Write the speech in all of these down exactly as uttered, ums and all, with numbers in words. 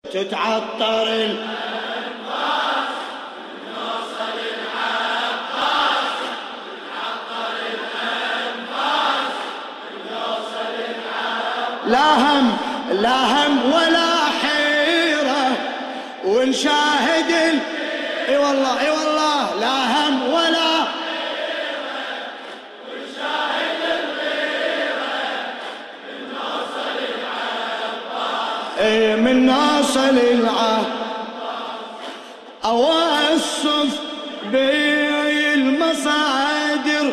تتعطر الأنفاس نوصل العباس، تتعطر الأنفاس نوصل العباس. لا هم لا هم ولا حيرة ونشاهد ال... اي والله اي والله لا هم ولا حيرة ونشاهد الغيرة من نوصل العباس. اي من نوصل العباس اوصف بي المصادر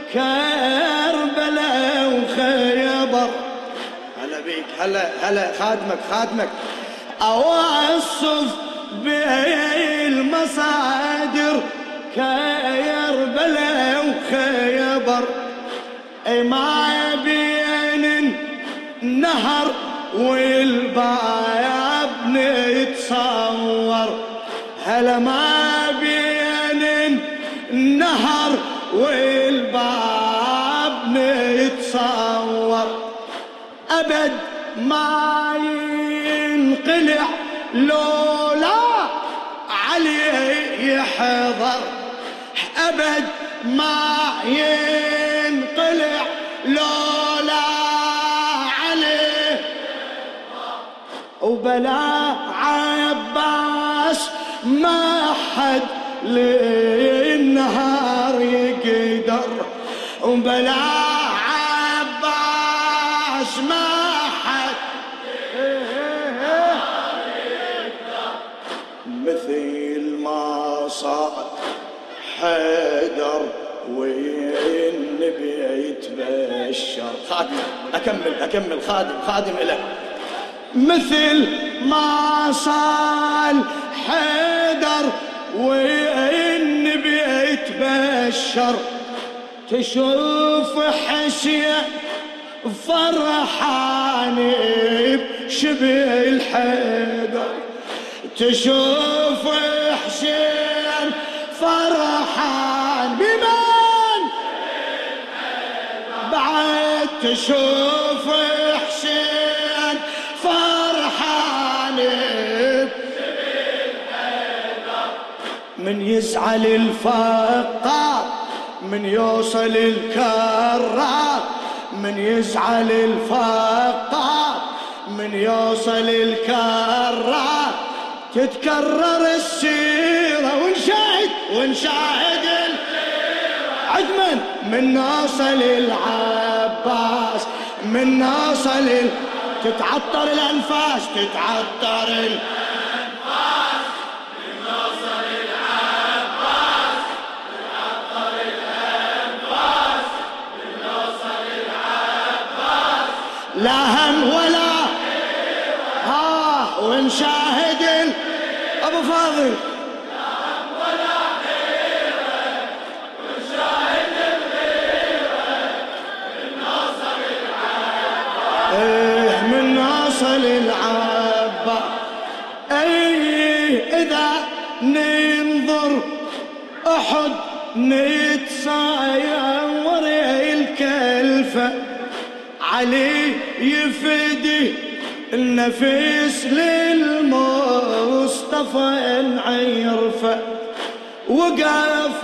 كربلاء وخيبر. هلا بيك هلا هلا خادمك خادمك. اوصف بي المصادر كربلاء وخيبر. اي ما بين النهر والباب نتصور. هلا ما بين النهر والباب نتصور. أبد ما ينقلع لولا علي يحضر. أبد ما ينقلع لولا علي. وبلا عباس ما حد للنهار يقدر. وبلا عباس ما حد مثل ما صار حيدر والنبي يتبشر. خادم أكمل أكمل خادم خادم إلك. مثل ما صار حيدر والنبي يتبشر. تشوف حشية فرحان بشبه الحيدر. تشوف حسين فرحان بمن بعد. تشوف حسين فرحان من يزعل الفقار من يوصل الكرار. من يزعل الفقار من يوصل الكرار. تتكرر السيرة ونشاهد ونشاهد السيرة عدمن من نوصل العباس. من نوصل ال... تتعطر الأنفاس تتعطر الأنفاس من نوصل العباس. تتعطر الأنفاس من نوصل العباس. لا هم ولا ها ونشاهد ال... أبو فاضل لا هم ولا حيرة ونشاهد الغيرة من نوصل العباس. ايه من نوصل العباس. ايه اذا ننظر احد نتصاير الكلفة. علي يفدي النفس للمصطفى نعرفه. وقف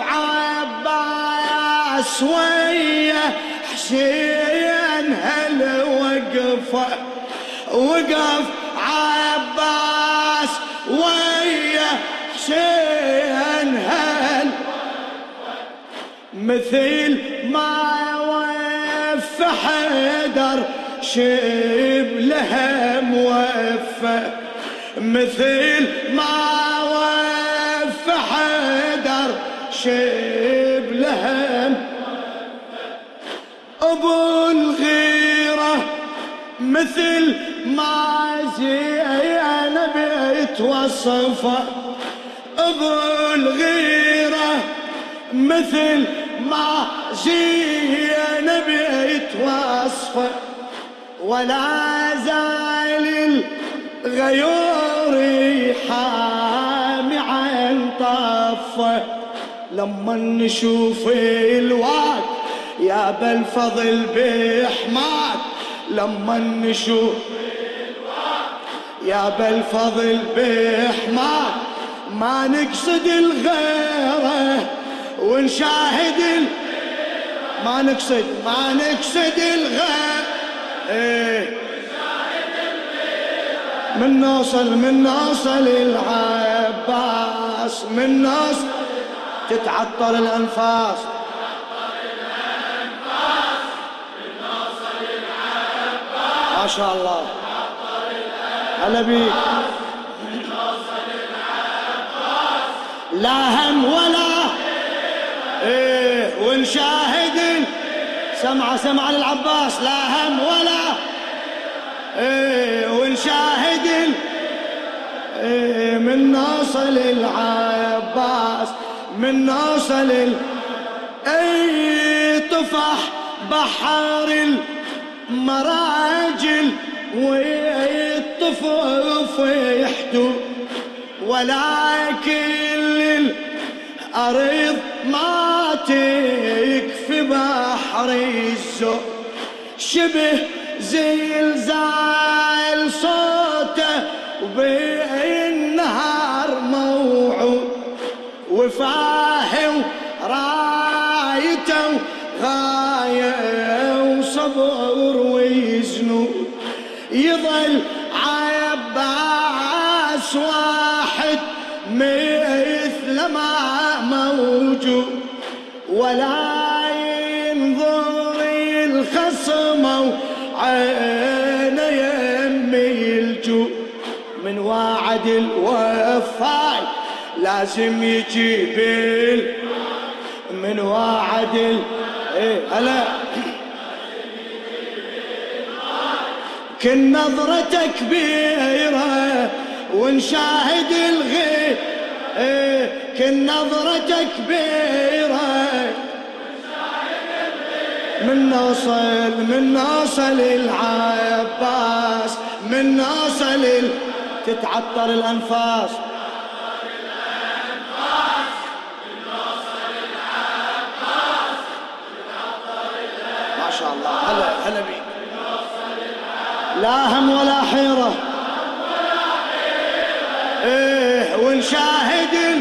عباس ويا حسين هل وقفه. وقف عباس ويا حسين هل مثل ما وف حيدر شبلها موفى. مثل ما وف حيدر شبلها ابو الغيرة. مثل ما زينب يتوصفه. ابو الغيرة مثل ما زينب يتوصفه. ولا زال الغيور حامي عن طفه. لما نشوف الواد يا بالفضل بحماد. لما نشوف الواد يا بالفضل بحمار ما نقصد الغيره ونشاهد ال... ما نقصد ما نقصد الغيره ايه من نوصل من نوصل العباس من نوصل تتعطر الأنفاس ما شاء الله هلا بيك لا هم ولا ايه ونشاهد سمعة سمعة للعباس لا هم ولا ايه ونشاهد ايه من نوصل العباس من نوصل ال... اي طفح بحر المراجل ويطفف يحدو ولكن الأرض ما تكفي بحر الزو شبه زلزال صوته وبالنهار موعود وفاهي ورايته غاية وصبر ويزنود يظل عباس واحد مثل ما موجود ولا ينظر الخصم وعينه يمي الجود من واعد الوفاي لازم يجيب من واعد ال... ايه هلا كن نظرته كبيرة ونشاهد الغيب ايه كن نظرته كبيرة من نوصل من نوصل العباس من نوصل ال... تتعطر الأنفاس ما شاء الله هلا هلا بيك لا هم ولا حيرة ايه ونشاهد ال...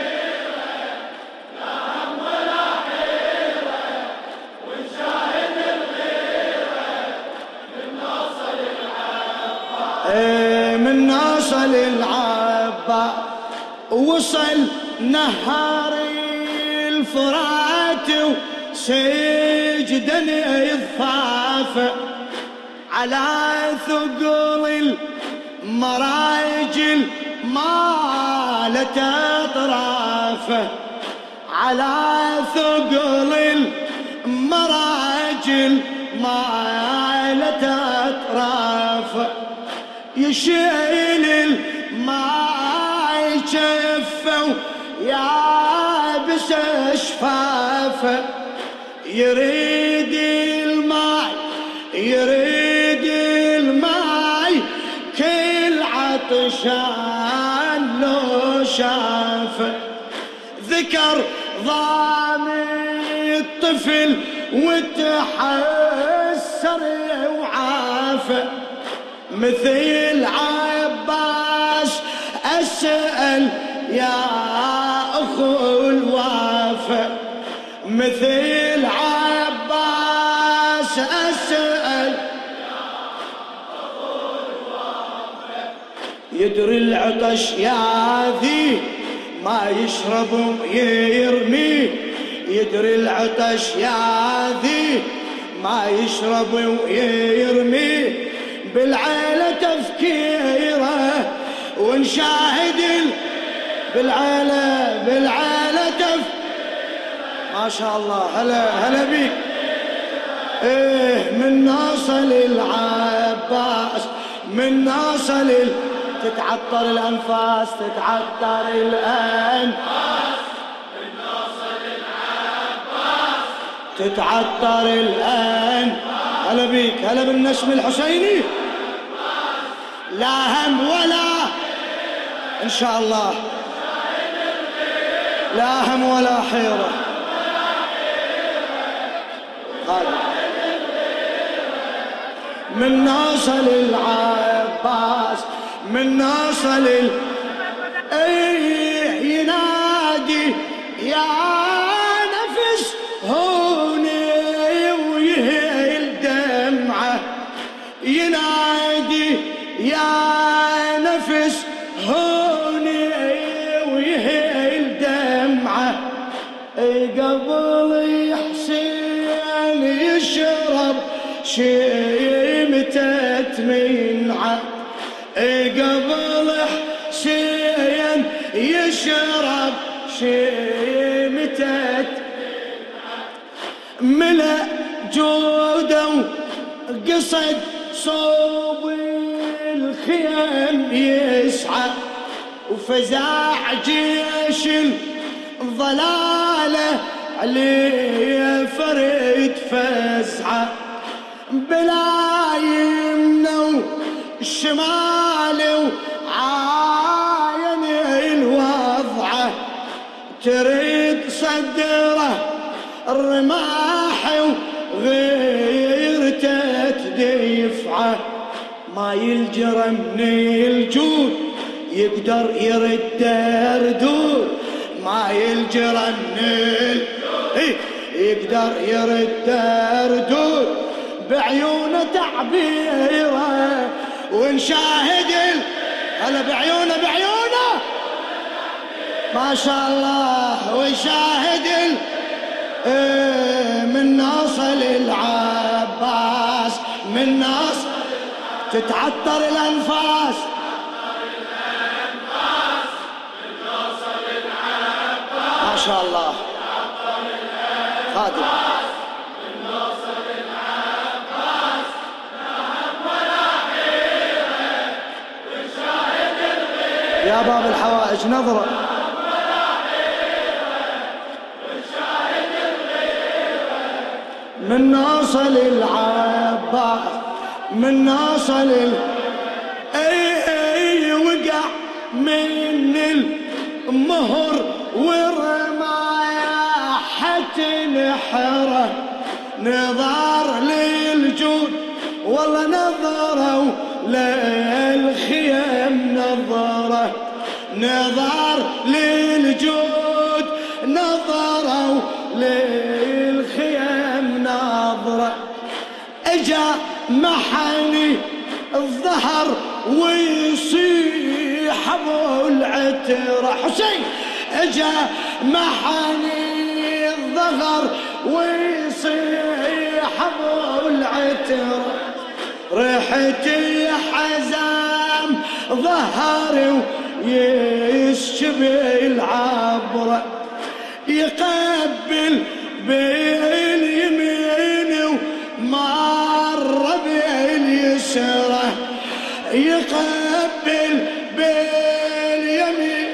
لا هم ولا حيرة ونشاهد الغيرة من نوصل العباس ايه من نوصل العباس وصل نهار الفرات وسجدا يضفافه على ثقل المراجل مالت اطرافه على ثقل المراجل مالت اطرافه يشيل الماء جفه ويابس شفافه يريد الماء يريد الماء كل عطشان لو شافه ذكر ضامي الطفل وتحسر وعافه مثل عباس أسأل يا أخو الوافى مثل عباس أسأل يا أخو الوافى يدري العطش يا ذي ما يشرب يرمي يدري العطش يا ذي ما يشرب ويرمي بالعيلة تفكيره ونشاهد بالعيلة بالعيلة تفكيره ما شاء الله هلا هلا بيك ايه من نوصل العباس من نوصل ال... تتعطر الأنفاس تتعطر الأنفاس من نوصل العباس تتعطر الأنفاس هلا بيك هلا بالنشم الحسيني لا هم ولا إن شاء الله لا هم ولا حيرة قادم من نوصل العباس من نوصل ال... ايه ينادي يا نفس هوني ويهل دمعه، ينادي يا نفس هوني ويهل دمعه، قبل حسين يشرب شيمتة منعه، قبل حسين يشرب شيمتة ملأ جوده وقصد صوب الخيام يسعى، وفزاع جيش الضلالة عليه فرد فزعة، بلا يمنى وشمال وعاين الوضعة، تريد صدره الرماح وغيرته تدفعه، ما يلجر من الجود يقدر يرد ردود، ما يلجر من الجود يقدر يرد ردود، بعيونه تعبيره ونشاهد ال... هلا بعيونه بعيونه ما شاء الله، ونشاهد ال... ايه من نوصل العباس، من نوصل تتعطر الانفاس، ما شاء الله خادم يا باب الحوائج نظرة من نوصل العباس، من نوصل ال... اي اي وقع من المهر ورمايا حتى نحره، نظر للجود والله نظروا للخيم نظره، نظر للجود نظروا للخيم نظره، اجا محني الظهر ويصيح ابو العترة حسين، اجا محني الظهر ويصيح ابو العترة، ريحتي حزام ظهري ويشبه العبرة، يقبل باليمين ومر باليسرى، يقبل باليمين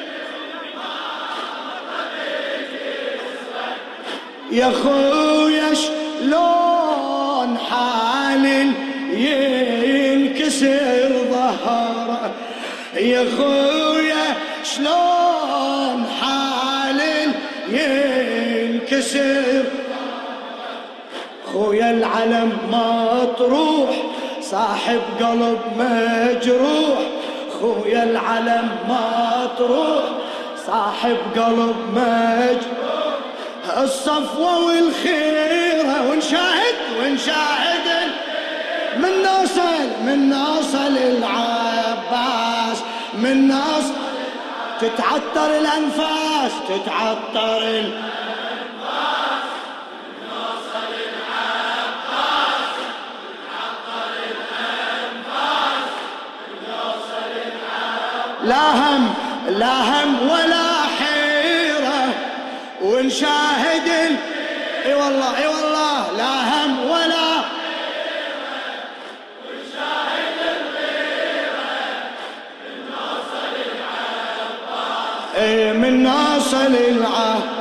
يا خويا شلون حالي ينكسر ظهره، يا خويا شلون حالي ينكسر، خويا العلم مطروح صاحب قلب مجروح، خويا العلم مطروح صاحب قلب مجروح، الصفوة والخيرة ونشاهد ونشاهد من نوصل من نوصل العباس، من نوصل تتعطر الأنفاس تتعطر الأنفاس، من نوصل العباس تتعطر الأنفاس، من نوصل العباس لا هم لا هم ولا حيرة ونشاهد ال... اي والله اي والله لا هم ولا من نوصل العباس، من نوصل العباس